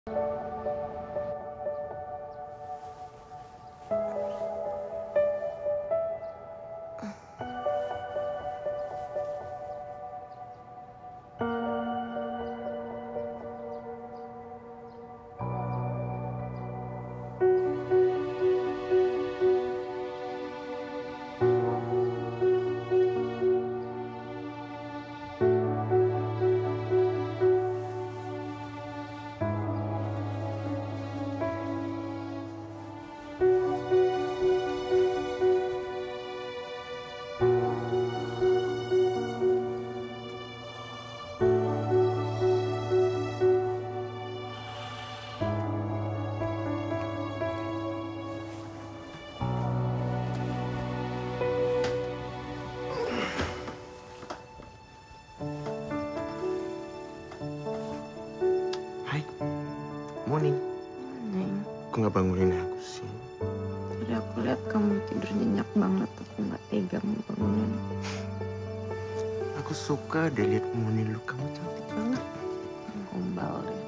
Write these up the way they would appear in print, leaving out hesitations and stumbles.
Hai, morning. Neng, Kok nggak bangunin aku sih? tadi aku lihat kamu tidur nyenyak banget. Aku nggak tega mau bangunin. Aku suka deh liat morning lu, kamu cantik banget. Gombal deh.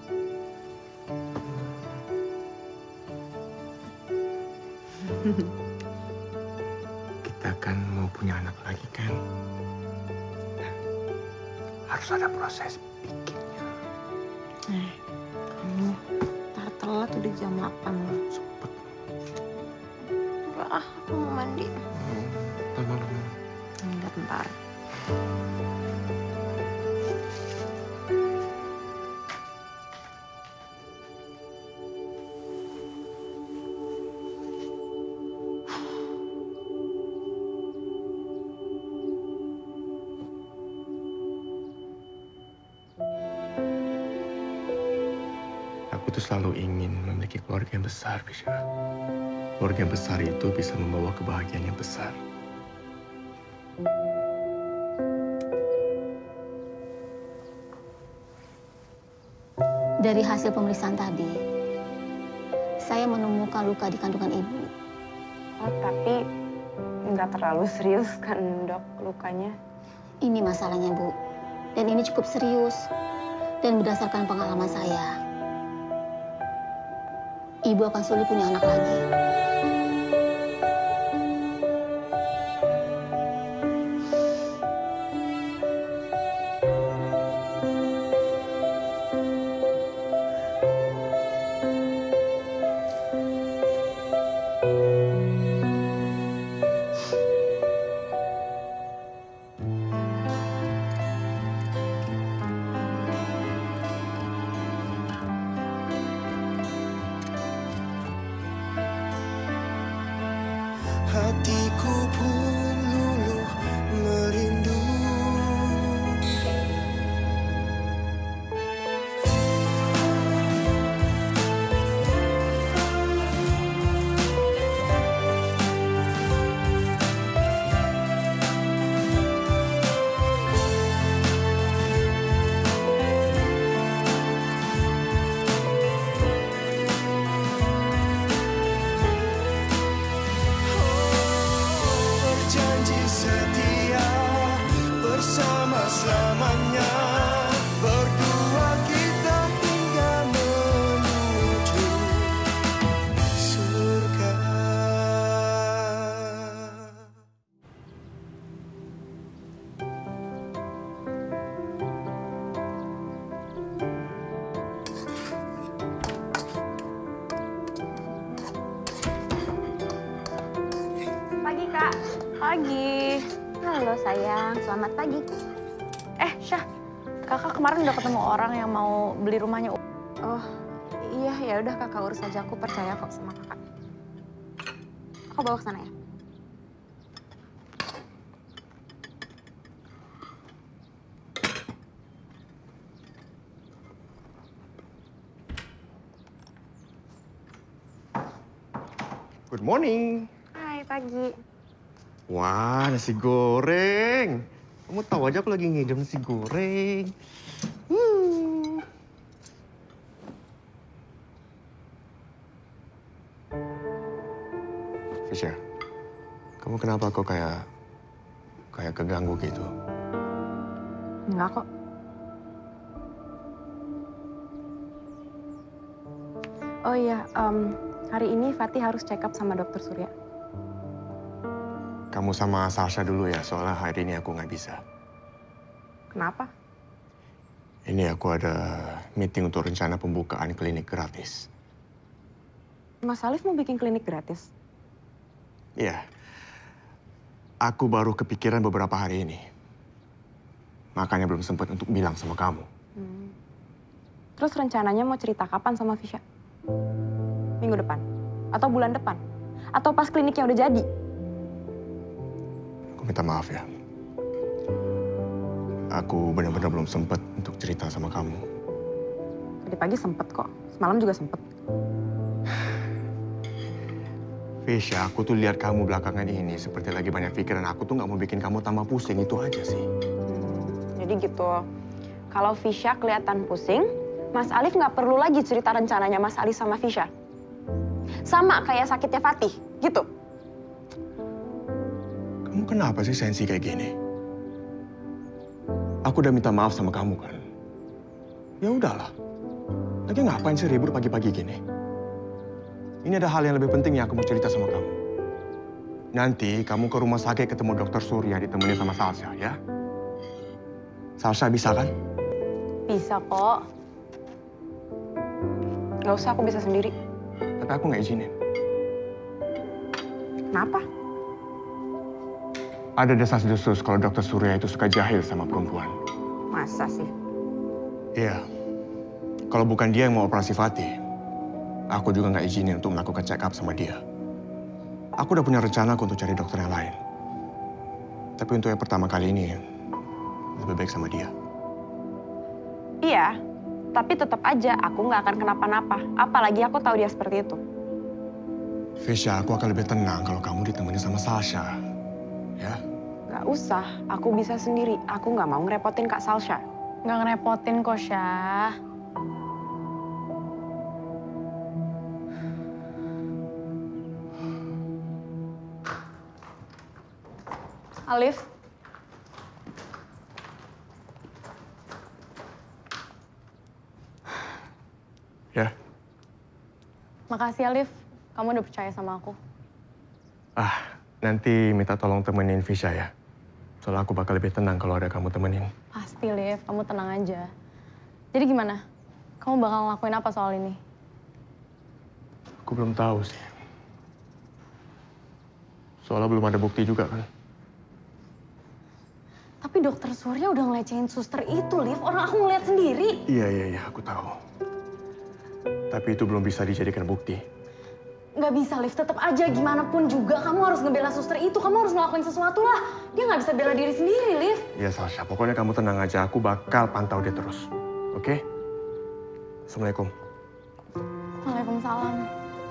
Kita kan mau punya anak lagi kan? Nah, harus ada proses bikinnya. Kamu ntar telat udah jam 8 loh. Cepet. Enggak aku mau mandi. Lama-lama. Enggak, bentar. Aku tuh selalu ingin memiliki keluarga yang besar, Fisya. Keluarga yang besar itu bisa membawa kebahagiaan yang besar. Dari hasil pemeriksaan tadi, saya menemukan luka di kandungan ibu. Oh, tapi nggak terlalu serius kan, Dok, lukanya? Ini masalahnya, Bu. Dan ini cukup serius. Dan berdasarkan pengalaman saya, ibu akan sulit punya anak lagi. Hatiku pun luluh merindu. Berjanji setia bersama selamanya. Berdua kita hingga menuju surga. Pagi, Kak. Pagi. Halo sayang, selamat pagi. Syah, Kakak kemarin udah ketemu orang yang mau beli rumahnya. Oh, iya, ya udah Kakak urus aja. Aku percaya kok sama Kakak. Aku bawa ke sana ya. Good morning. Hai, pagi. Wah, nasi goreng. Kamu tahu aja aku lagi ngidam nasi goreng. Fisya, kamu kenapa kok kayak keganggu gitu? Enggak kok. Oh iya, hari ini Fatih harus check up sama dokter Surya. Kamu sama Sasha dulu ya, soalnya hari ini aku nggak bisa. Kenapa? Ini aku ada meeting untuk rencana pembukaan klinik gratis. Mas Alif mau bikin klinik gratis? Iya. Aku baru kepikiran beberapa hari ini. Makanya belum sempat untuk bilang sama kamu. Terus rencananya mau cerita kapan sama Fisya? Minggu depan? Atau bulan depan? Atau pas kliniknya udah jadi? Aku minta maaf ya. Aku benar-benar belum sempat untuk cerita sama kamu. Tadi pagi sempet kok, semalam juga sempet. Fisya, aku tuh lihat kamu belakangan ini seperti lagi banyak pikiran. Aku tuh nggak mau bikin kamu tambah pusing, itu aja sih. Jadi gitu, kalau Fisya kelihatan pusing, Mas Alif nggak perlu lagi cerita rencananya Mas Alif sama Fisya. Sama kayak sakitnya Fatih, gitu. Kamu kenapa sih sensi kayak gini? Aku udah minta maaf sama kamu kan? Ya udahlah. Lagi ngapain sih ribut pagi-pagi gini? Ini ada hal yang lebih penting yang aku mau cerita sama kamu. Nanti kamu ke rumah sakit ketemu dokter Surya ditemenin sama Sasha ya. Sasha bisa kan? Bisa kok. Gak usah, aku bisa sendiri. Tapi aku nggak izinin. Kenapa? Ada desas-desus kalau dokter Surya itu suka jahil sama perempuan. Masa sih? Iya. Kalau bukan dia yang mau operasi Fatih, aku juga nggak izinin untuk melakukan check up sama dia. Aku udah punya rencana untuk cari dokter yang lain. Tapi untuk yang pertama kali ini, lebih baik sama dia. Iya, tapi tetap aja aku nggak akan kenapa-napa. Apalagi aku tahu dia seperti itu. Fisya, aku akan lebih tenang kalau kamu ditemani sama Sasha. Ya? Gak usah, aku bisa sendiri. Aku nggak mau ngerepotin Kak Salsha. Nggak ngerepotin kok, Syah. Alif. Ya? Makasih, Alif. Kamu udah percaya sama aku. Nanti minta tolong temenin Fisya ya. Soalnya aku bakal lebih tenang kalau ada kamu temenin. Pasti, Liv. Kamu tenang aja. Jadi gimana? Kamu bakal ngelakuin apa soal ini? Aku belum tahu sih. Soalnya belum ada bukti juga kan. Tapi dokter Surya udah ngelecehin suster itu, Liv. Orang aku ngeliat sendiri. Iya, aku tahu. Tapi itu belum bisa dijadikan bukti. Nggak bisa, Liv. Tetap aja gimana pun juga kamu harus ngebela suster itu. Kamu harus ngelakuin sesuatu lah. Dia nggak bisa bela diri sendiri, Liv. Iya, Sasha. Pokoknya kamu tenang aja. Aku bakal pantau dia terus. Oke? Assalamualaikum. Waalaikumsalam.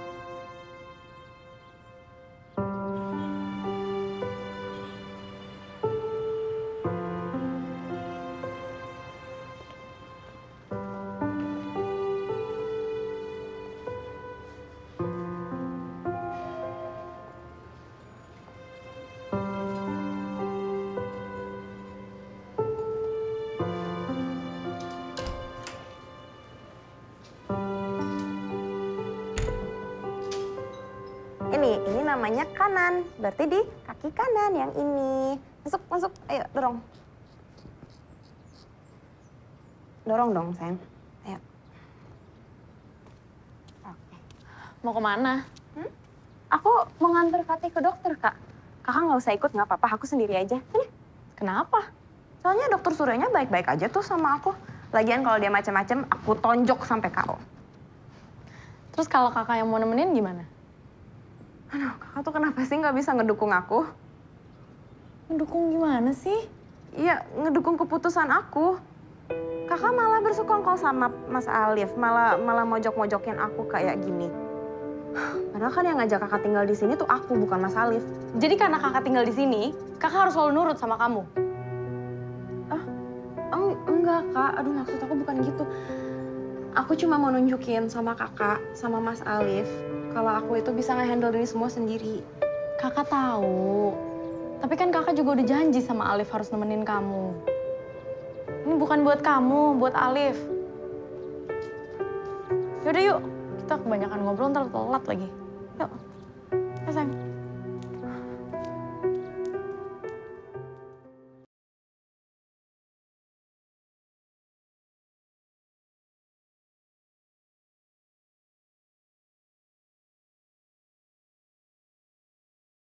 Ini namanya kanan, berarti di kaki kanan yang ini. Masuk, ayo dorong. Dorong dong, sayang. Ayo. Oke. Mau kemana? Aku mau nganter Fatih ke dokter, Kak. Kakak nggak usah ikut, nggak apa-apa, aku sendiri aja. Sini. Kenapa? Soalnya dokter Suryanya baik-baik aja tuh sama aku. Lagian kalau dia macam-macam, aku tonjok sampai KO. Terus kalau kakak yang mau nemenin gimana? Aduh, kakak tuh kenapa sih nggak bisa ngedukung aku? Ngedukung gimana sih? Iya, ngedukung keputusan aku. Kakak malah bersekongkol sama Mas Alif, malah mojok-mojokin aku kayak gini. Padahal kan yang ngajak kakak tinggal di sini tuh aku, bukan Mas Alif. Jadi karena kakak tinggal di sini, kakak harus selalu nurut sama kamu. Enggak, Kak. Aduh, maksud aku bukan gitu. Aku cuma mau nunjukin sama kakak, sama Mas Alif, kalau aku itu bisa nge-handle ini semua sendiri. Kakak tahu. Tapi kan kakak juga udah janji sama Alif harus nemenin kamu. Ini bukan buat kamu, buat Alif. Yaudah yuk, kita Kita kebanyakan ngobrol ntar telat lagi. Yuk. Ya sayang.